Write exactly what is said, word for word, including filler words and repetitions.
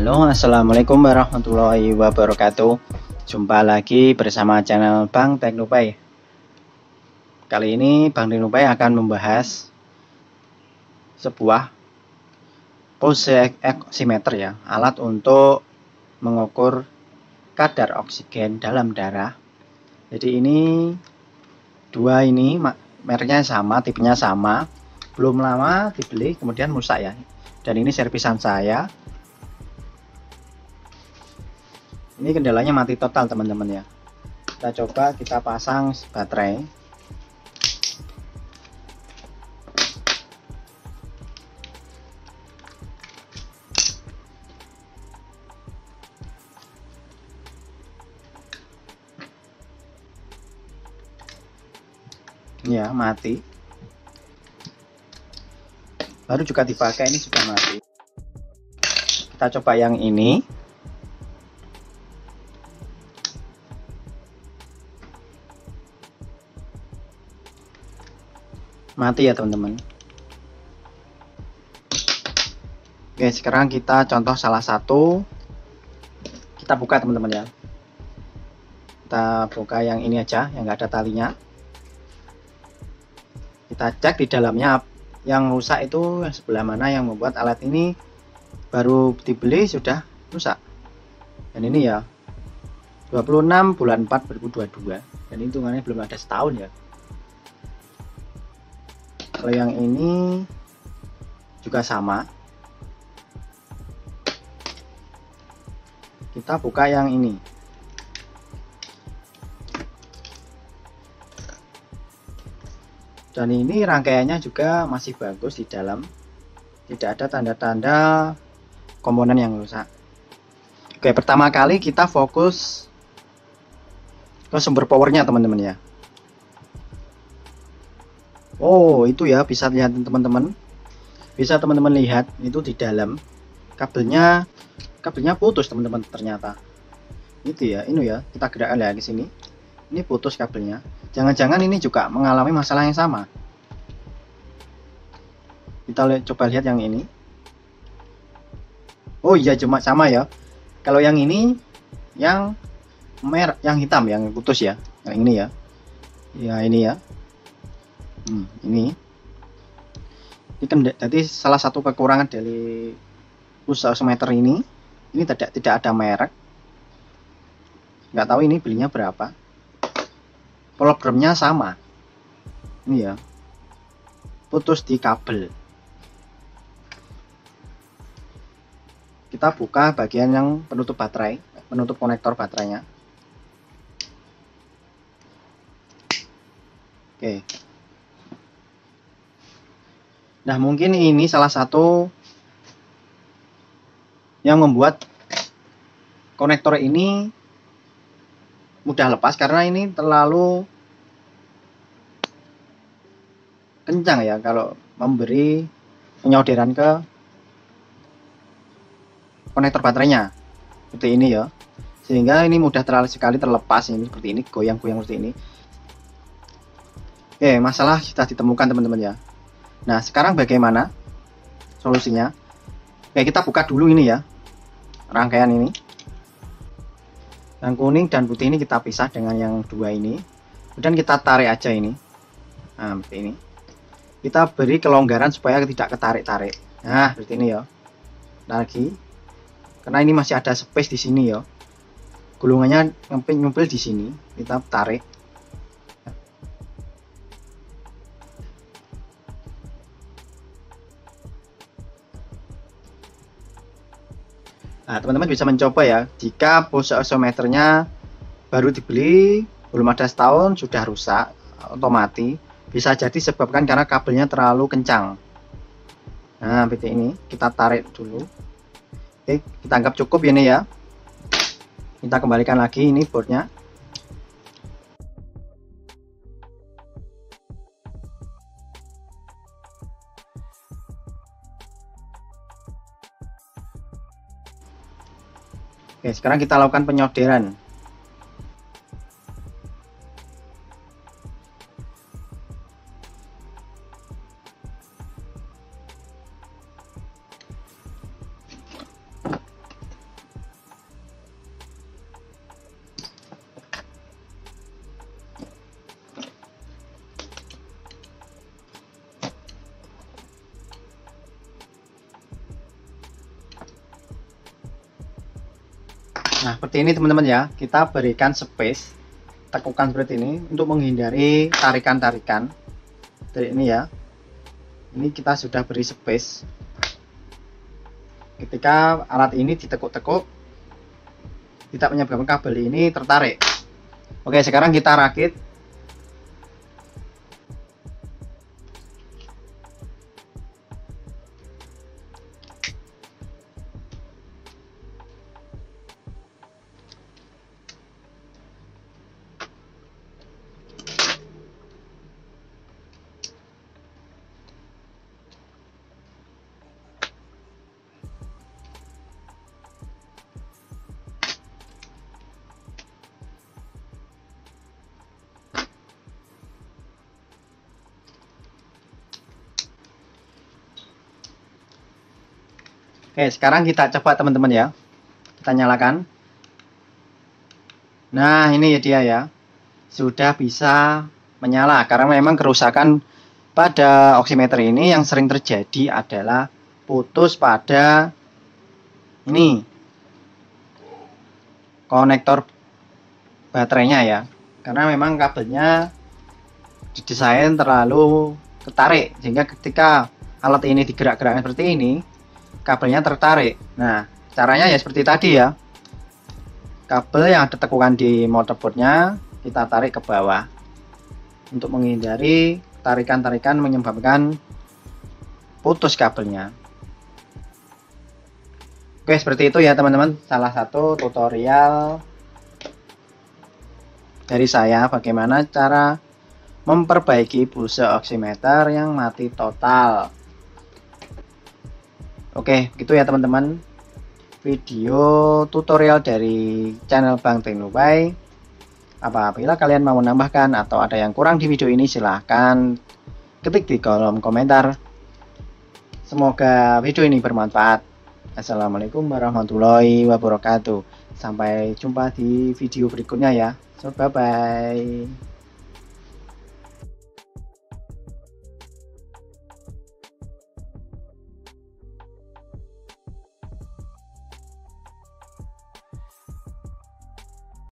Halo, assalamualaikum warahmatullahi wabarakatuh. Jumpa lagi bersama channel Bang Teknopai. Kali ini Bang Teknopai akan membahas sebuah pulse oximeter ya, alat untuk mengukur kadar oksigen dalam darah. Jadi ini dua ini mereknya sama, tipenya sama, belum lama dibeli kemudian rusak ya. Dan ini servisan saya. Ini kendalanya mati total teman-teman ya. Kita coba kita pasang baterai. Ya, mati. Baru juga dipakai ini sudah mati. Kita coba yang ini. Mati ya teman-teman. Oke, sekarang kita contoh salah satu. Kita buka teman-teman ya. Kita buka yang ini aja, yang nggak ada talinya. Kita cek di dalamnya yang rusak itu yang sebelah mana, yang membuat alat ini baru dibeli sudah rusak. Dan ini ya dua puluh enam bulan empat dua ribu dua puluh dua, dan hitungannya belum ada setahun ya. Kalau yang ini juga sama. Kita buka yang ini. Dan ini rangkaiannya juga masih bagus di dalam. Tidak ada tanda-tanda komponen yang rusak. Oke, pertama kali kita fokus ke sumber powernya teman-teman ya. Oh, itu ya, bisa lihat teman-teman. Bisa teman-teman lihat itu di dalam kabelnya kabelnya putus teman-teman ternyata. Itu ya, ini ya, kita gerakkan ya ke sini. Ini putus kabelnya. Jangan-jangan ini juga mengalami masalah yang sama. Kita lihat, coba lihat yang ini. Oh iya, cuma sama ya. Kalau yang ini yang merah, yang hitam, yang putus ya. Yang ini ya. Ya ini ya. Hmm, ini ini kan jadi salah satu kekurangan dari pulse oximeter ini. Ini tidak tidak ada merek, nggak tahu ini belinya berapa. Programnya sama, ini ya, putus di kabel. Kita buka bagian yang penutup baterai, penutup konektor baterainya. Oke. Nah, mungkin ini salah satu yang membuat konektor ini mudah lepas karena ini terlalu kencang ya kalau memberi penyaudaran ke konektor baterainya seperti ini ya, sehingga ini mudah terlalu sekali terlepas ini seperti ini, goyang-goyang seperti ini. Oke, masalah sudah ditemukan teman-teman ya. Nah, sekarang bagaimana solusinya? Oke, kita buka dulu ini ya, rangkaian ini. Yang kuning dan putih ini kita pisah dengan yang dua ini. Kemudian kita tarik aja ini. Nah, seperti ini. Kita beri kelonggaran supaya tidak ketarik-tarik. Nah, seperti ini ya. Lagi. Karena ini masih ada space di sini ya. Gulungannya nyumpil di sini. Kita tarik. Nah, teman-teman bisa mencoba ya. Jika pulse oximeternya baru dibeli, belum ada setahun, sudah rusak atau mati, bisa jadi disebabkan karena kabelnya terlalu kencang. Nah, seperti ini. Kita tarik dulu. Oke, kita anggap cukup ini ya. Kita kembalikan lagi ini boardnya. Oke, sekarang kita lakukan penyolderan. Nah, seperti ini teman-teman ya, kita berikan space, tekukan seperti ini untuk menghindari tarikan-tarikan. Dari ini ya, ini kita sudah beri space. Ketika alat ini ditekuk-tekuk, tidak menyebabkan kabel ini tertarik. Oke, sekarang kita rakit. Oke, sekarang kita coba teman-teman ya. Kita nyalakan. Nah, ini ya dia ya. Sudah bisa menyala karena memang kerusakan pada oximeter ini yang sering terjadi adalah putus pada ini konektor baterainya ya. Karena memang kabelnya didesain terlalu ketarik sehingga ketika alat ini digerak-gerakkan seperti ini, kabelnya tertarik. Nah, caranya ya seperti tadi ya. Kabel yang ada tekukan di motherboardnya kita tarik ke bawah untuk menghindari tarikan-tarikan menyebabkan putus kabelnya. Oke, seperti itu ya teman-teman, salah satu tutorial dari saya bagaimana cara memperbaiki busa oximeter yang mati total. Oke, gitu ya teman-teman, video tutorial dari channel Bang Teknopay. Apabila kalian mau menambahkan atau ada yang kurang di video ini, silahkan ketik di kolom komentar. Semoga video ini bermanfaat. Assalamualaikum warahmatullahi wabarakatuh. Sampai jumpa di video berikutnya ya. So, bye bye.